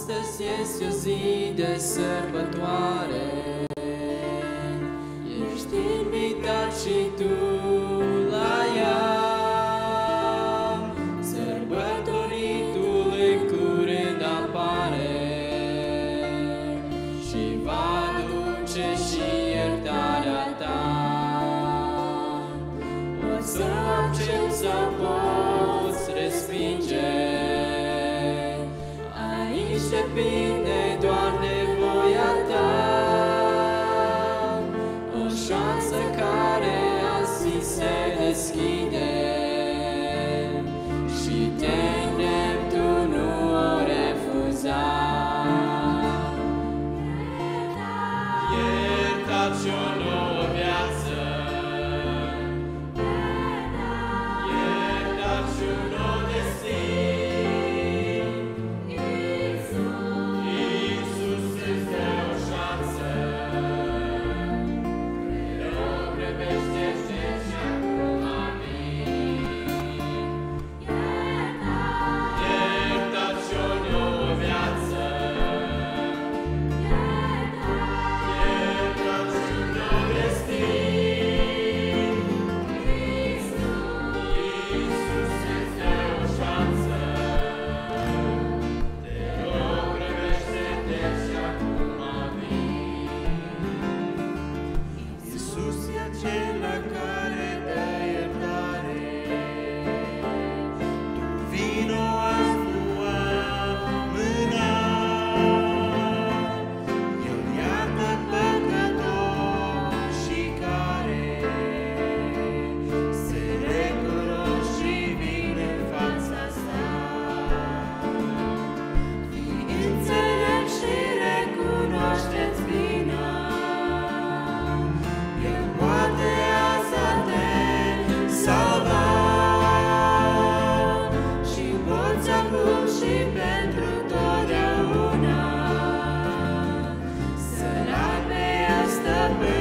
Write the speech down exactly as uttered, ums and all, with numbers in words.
Astăzi este o zi de sărbătoare, ești invitat și tu la ea. Sărbătoritul în curând apare și va aduce și iertarea ta. Poți să accepti sau poți respinge, aici depinde doar nevoia ta. O șansă care azi se deschide și te îndemn, tu nu o refuza. Iertat și o nouă viață, iertat și un nou destin. Iisus îți dă o șansă, te rog, grăbește-te și acum, amin. Iertat și o nouă viață, iertat și un nou destin. Iisus îți dă o șansă, te rog, grăbește-te și acum, amin. Iisus e acela care dă iertare. Tu vino azi, nu amâna. El iartă păcătoșii care se recunosc și vin în fața sa. Fii înțelept și recunoaște-ți vina. El poate azi a te salva și poți acum și pentru totdeauna să-L ai pe El stăpân.